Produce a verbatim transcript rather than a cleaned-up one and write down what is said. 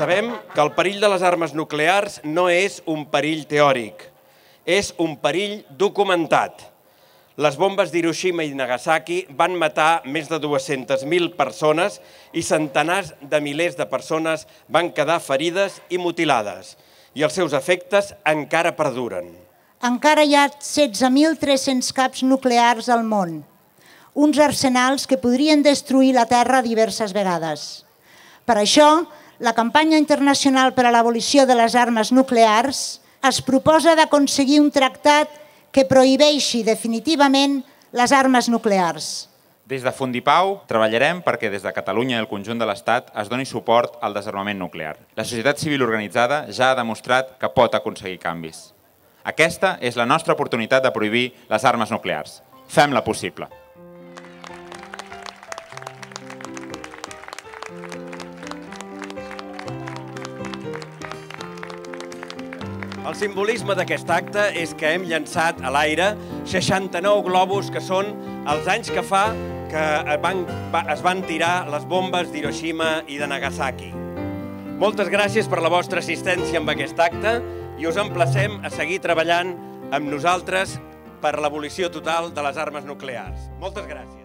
Sabem que el perill de les armes nuclears no és un perill teòric, és un perill documentat. Les bombes d'Hiroshima i Nagasaki van matar més de dues-centes mil persones i centenars de milers de persones van quedar ferides i mutilades, i els seus efectes encara perduren. Encara hi ha setze mil tres-cents caps nuclears al món, uns arsenals que podrien destruir la Terra diverses vegades. Per això, la campanya internacional per a l'abolició de les armes nuclears es proposa d'aconseguir un tractat que prohibeixi definitivament les armes nuclears. Des de Fundipau treballarem perquè des de Catalunya i el conjunt de l'Estat es doni suport al desarmament nuclear. La societat civil organitzada ja ha demostrat que pot aconseguir canvis. Aquesta és la nostra oportunitat de prohibir les armes nuclears. Fem-la possible. El simbolisme d'aquest acte és que hem llançat a l'aire seixanta-nou globus, que són els anys que fa que es van tirar les bombes d'Hiroshima i de Nagasaki. Moltes gràcies per la vostra assistència en aquest acte i us emplacem a seguir treballant amb nosaltres per l'abolició total de les armes nuclears. Moltes gràcies.